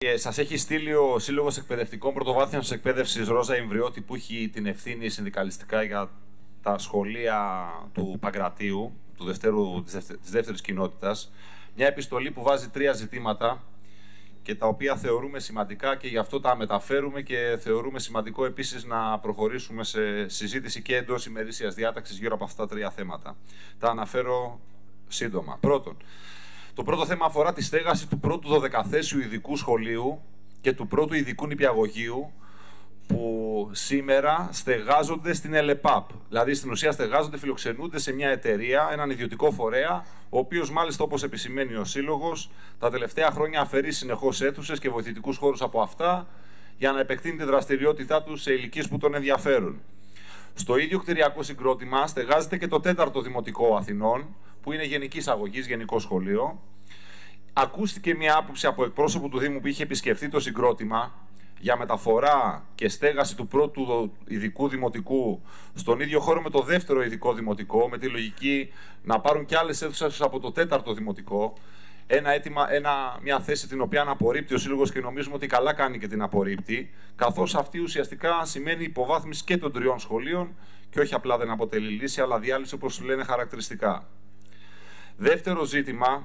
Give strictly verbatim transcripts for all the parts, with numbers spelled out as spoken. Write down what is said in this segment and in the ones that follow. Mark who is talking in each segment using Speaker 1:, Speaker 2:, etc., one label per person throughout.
Speaker 1: Σας έχει στείλει ο Σύλλογος Εκπαιδευτικών Πρωτοβάθμιας Εκπαίδευσης Ρόζα Ιμβριώτη, που έχει την ευθύνη συνδικαλιστικά για τα σχολεία του Παγκρατίου, του δευτέρου, της, δευτε, της δεύτερης κοινότητας, μια επιστολή που βάζει τρία ζητήματα και τα οποία θεωρούμε σημαντικά και γι' αυτό τα μεταφέρουμε και θεωρούμε σημαντικό επίσης να προχωρήσουμε σε συζήτηση και εντός ημερήσιας διάταξης γύρω από αυτά τα τρία θέματα. Τα αναφέρω σύντομα. Πρώτον, το πρώτο θέμα αφορά τη στέγαση του πρώτου δωδεκαθέσιου ειδικού σχολείου και του πρώτου ειδικού νηπιαγωγείου, που σήμερα στεγάζονται στην ΕΛΕΠΑΠ. Δηλαδή, στην ουσία στεγάζονται, φιλοξενούνται σε μια εταιρεία, έναν ιδιωτικό φορέα, ο οποίος μάλιστα, όπως επισημαίνει ο Σύλλογος, τα τελευταία χρόνια αφαιρεί συνεχώς αίθουσες και βοηθητικούς χώρους από αυτά για να επεκτείνει τη δραστηριότητά του σε ηλικίες που τον ενδιαφέρουν. Στο ίδιο κτηριακό συγκρότημα στεγάζεται και το τέταρτο Δημοτικό Αθηνών, που είναι γενικής αγωγής, γενικό σχολείο. Ακούστηκε μια άποψη από εκπρόσωπο του Δήμου που είχε επισκεφθεί το συγκρότημα για μεταφορά και στέγαση του πρώτου ειδικού δημοτικού στον ίδιο χώρο με το δεύτερο ειδικό δημοτικό, με τη λογική να πάρουν και άλλες αίθουσες από το τέταρτο δημοτικό. Ένα αίτημα, ένα, μια θέση την οποία απορρίπτει ο Σύλλογος και νομίζουμε ότι καλά κάνει και την απορρίπτει, καθώς αυτή ουσιαστικά σημαίνει υποβάθμιση και των τριών σχολείων και όχι απλά δεν αποτελεί λύση, αλλά διάλυση, όπως λένε χαρακτηριστικά. Δεύτερο ζήτημα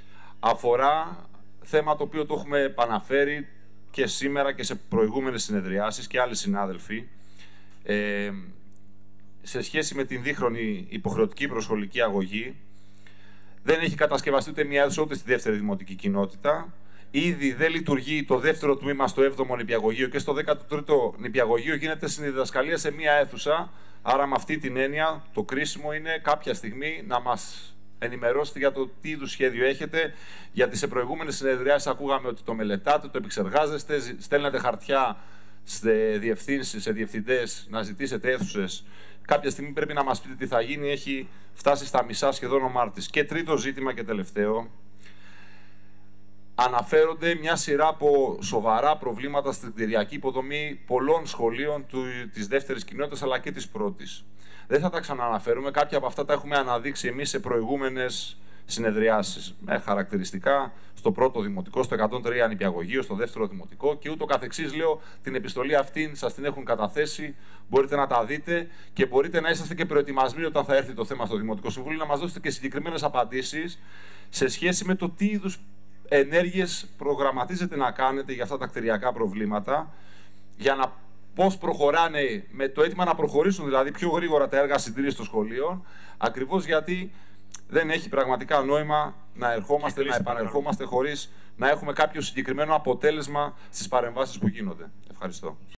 Speaker 1: αφορά θέμα το οποίο το έχουμε επαναφέρει και σήμερα και σε προηγούμενες συνεδριάσεις και άλλοι συνάδελφοι, ε, σε σχέση με την δίχρονη υποχρεωτική προσχολική αγωγή. Δεν έχει κατασκευαστεί ούτε μια αίθουσα ούτε στη δεύτερη δημοτική κοινότητα. Ήδη δεν λειτουργεί το δεύτερο τμήμα στο έβδομο νηπιαγωγείο και στο δέκατο τρίτο νηπιαγωγείο γίνεται συνδιδασκαλία σε μια αίθουσα. Άρα, με αυτή την έννοια, το κρίσιμο είναι κάποια στιγμή να μας ενημερώσετε για το τι είδους σχέδιο έχετε, γιατί σε προηγούμενες συνεδριάσεις ακούγαμε ότι το μελετάτε, το επεξεργάζεστε, στέλνετε χαρτιά σε διευθύνσεις, σε διευθυντές να ζητήσετε αίθουσες. Κάποια στιγμή πρέπει να μας πείτε τι θα γίνει, έχει φτάσει στα μισά σχεδόν ο Μάρτης. Και τρίτο ζήτημα και τελευταίο, αναφέρονται μια σειρά από σοβαρά προβλήματα στην κτηριακή υποδομή πολλών σχολείων του, της δεύτερης κοινότητας αλλά και της πρώτης. Δεν θα τα ξανααναφέρουμε, κάποια από αυτά τα έχουμε αναδείξει εμείς σε προηγούμενες συνεδριάσεις με χαρακτηριστικά στο πρώτο δημοτικό, στο εκατόν τρία νηπιαγωγείο, στο δεύτερο δημοτικό και ούτω καθεξής. Λέω, την επιστολή αυτή σας την έχουν καταθέσει, μπορείτε να τα δείτε και μπορείτε να είσαστε και προετοιμασμένοι όταν θα έρθει το θέμα στο Δημοτικό Συμβούλιο να μας δώσετε και συγκεκριμένες απαντήσεις σε σχέση με το τι είδους ενέργειες προγραμματίζετε να κάνετε για αυτά τα κτηριακά προβλήματα, για να πώς προχωράνε με το αίτημα να προχωρήσουν δηλαδή πιο γρήγορα τα έργα συντήρησης των σχολείων, ακριβώς γιατί δεν έχει πραγματικά νόημα να ερχόμαστε, να επανερχόμαστε χωρίς να έχουμε κάποιο συγκεκριμένο αποτέλεσμα στις παρεμβάσεις που γίνονται. Ευχαριστώ.